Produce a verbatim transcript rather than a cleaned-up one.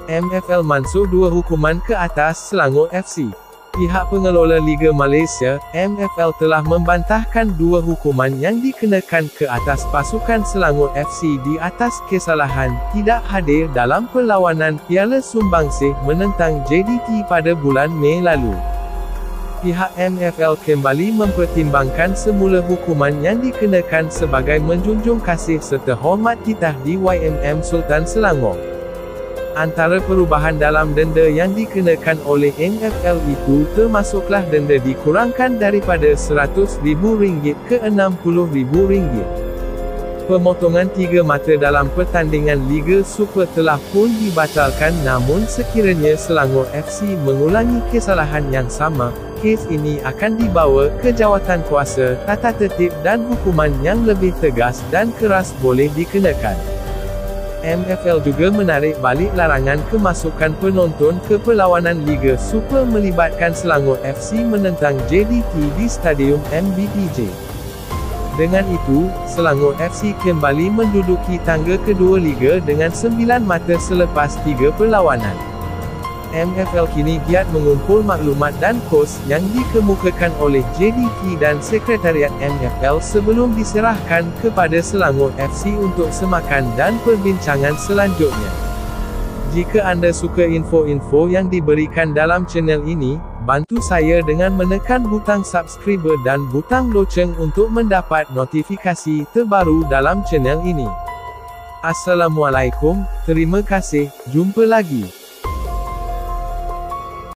M F L mansuh dua hukuman ke atas Selangor F C. Pihak pengelola Liga Malaysia, M F L telah membantahkan dua hukuman yang dikenakan ke atas pasukan Selangor F C di atas kesalahan tidak hadir dalam perlawanan Piala Sumbangsih menentang J D T pada bulan Mei lalu. Pihak M F L kembali mempertimbangkan semula hukuman yang dikenakan sebagai menjunjung kasih serta hormat titah di Y M M Sultan Selangor. Antara perubahan dalam denda yang dikenakan oleh M F L itu termasuklah denda dikurangkan daripada seratus ribu ringgit ke enam puluh ribu ringgit. Pemotongan tiga mata dalam pertandingan Liga Super telah pun dibatalkan, namun sekiranya Selangor F C mengulangi kesalahan yang sama, kes ini akan dibawa ke Jawatankuasa Tata Tertib dan hukuman yang lebih tegas dan keras boleh dikenakan. M F L juga menarik balik larangan kemasukan penonton ke perlawanan Liga Super melibatkan Selangor F C menentang J D T di Stadium M B P J. Dengan itu, Selangor F C kembali menduduki tangga kedua Liga dengan sembilan mata selepas tiga perlawanan. M F L kini giat mengumpul maklumat dan kos yang dikemukakan oleh J D T dan Sekretariat M F L sebelum diserahkan kepada Selangor F C untuk semakan dan perbincangan selanjutnya. Jika anda suka info-info yang diberikan dalam channel ini, bantu saya dengan menekan butang subscribe dan butang loceng untuk mendapat notifikasi terbaru dalam channel ini. Assalamualaikum, terima kasih, jumpa lagi.